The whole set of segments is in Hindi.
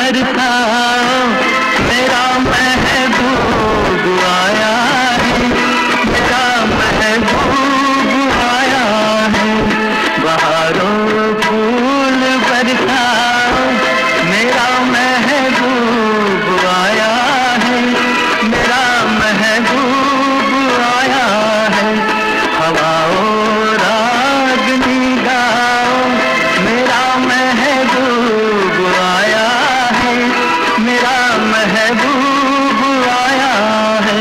बरसाओ, मेरा महबूब आया है, मेरा महबूब आया है। बहारों फूल बरसाओ, मेरा महबूब आया है, मेरा महबूब आया है। हवाओं रागनी गाओ, मेरा महबूब आया है, मेरा महबूब आया है।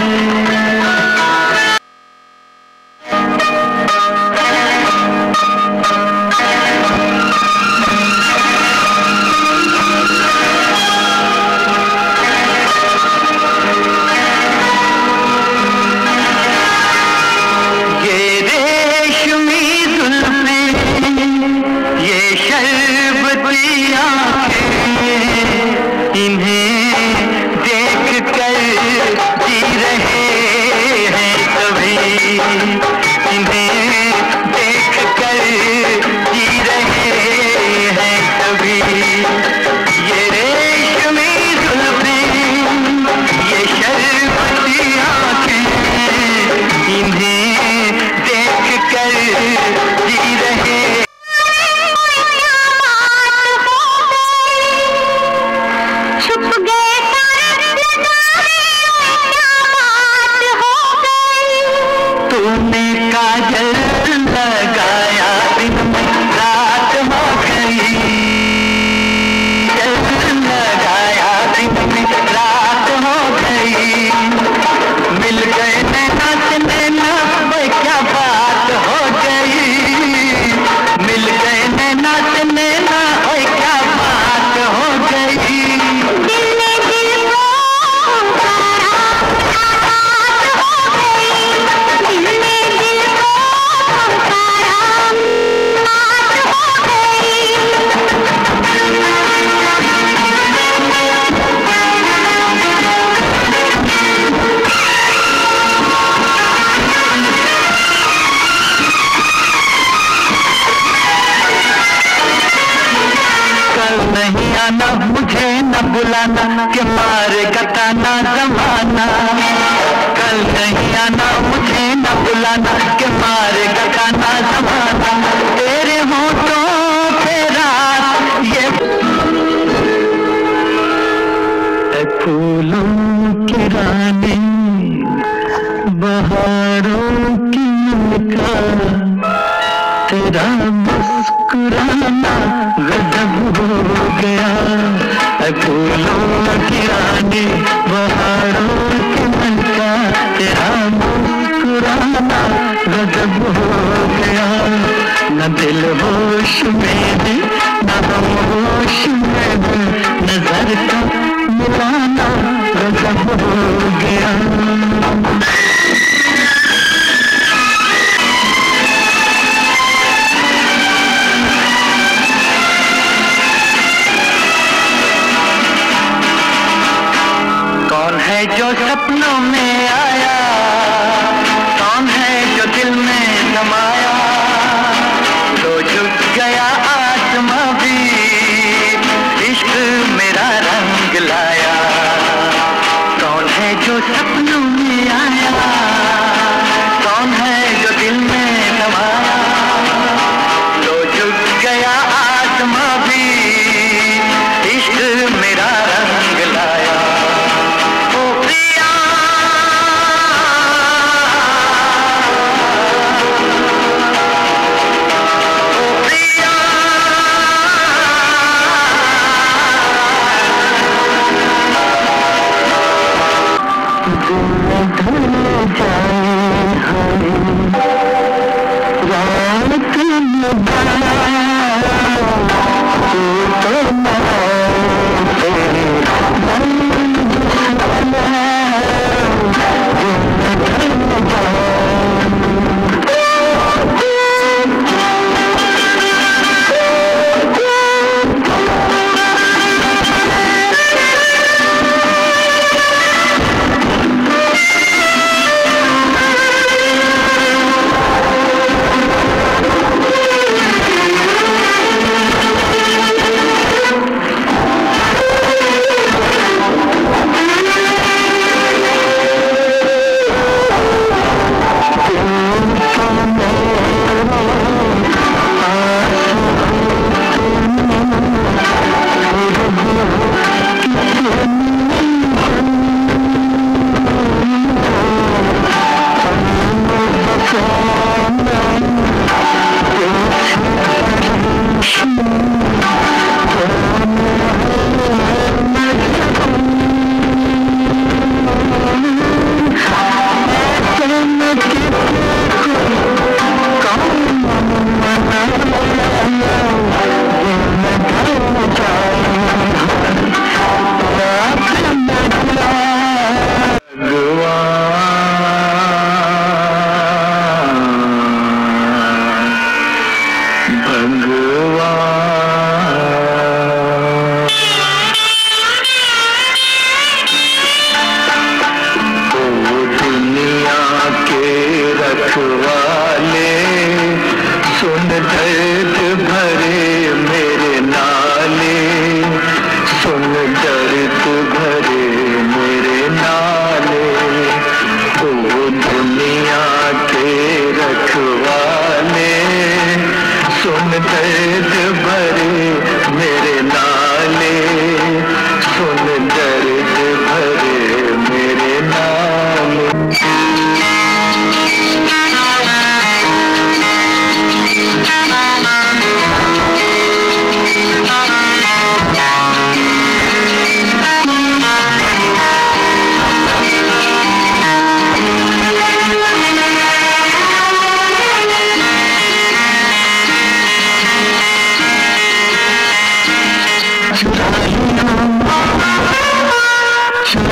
नहीं आना मुझे न बुलाना कि मारेगा ताना जमाना। कल नहीं आना मुझे न बुलाना कि मारेगा ताना जमाना। तेरे होठों पे रात ये फूलों की रानी बहारों की मलिका, तेरा मुस्कुराना गजब हो गया। फूलों की रानी बहारों की मलिका, तेरा मुस्कुराना गजब हो गया। न दिल होश में है न हम होश में है, नजर का मिलाना गजब हो गया। कौन है जो सपनों में आया, कौन है जो दिल में समाया। तो झुक गया आसमां भी, इश्क मेरा रंग लाया। कौन है जो सपनों में आया, कौन है जो दिल में समाया। तो झुक गया आसमां भी, इश्क मेरा रंग लाया।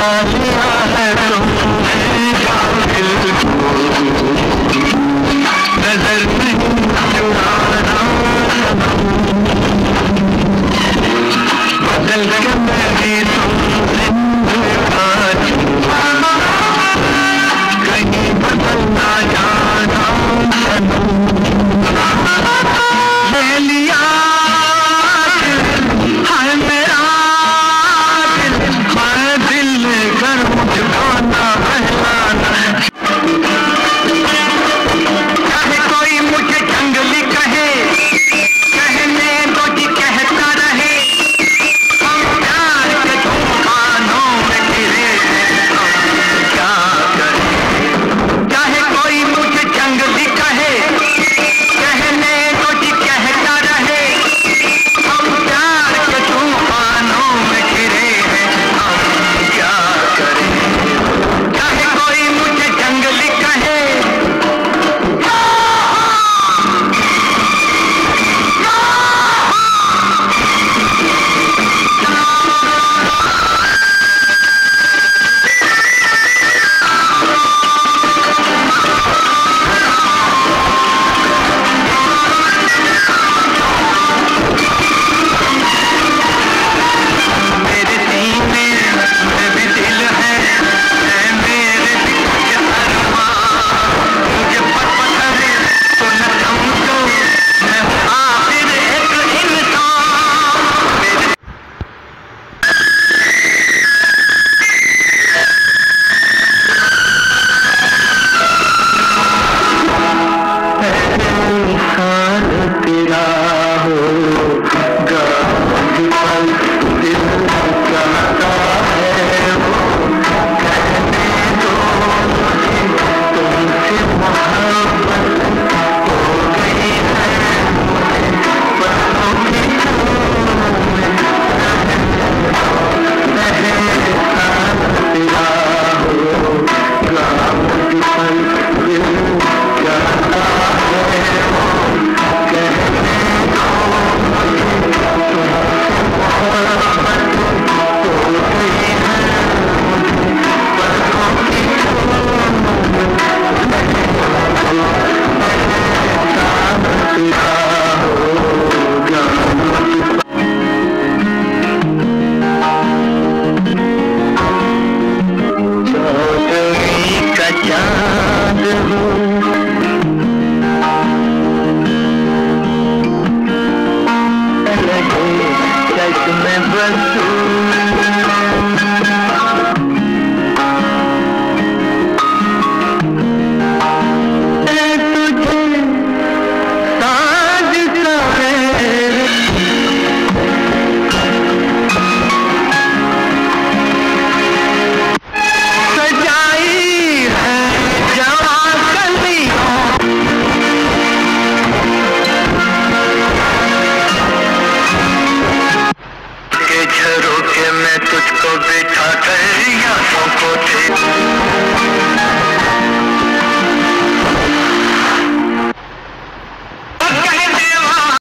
लिया है तुमने काबिल को, नजर नहीं चुराना, बदल के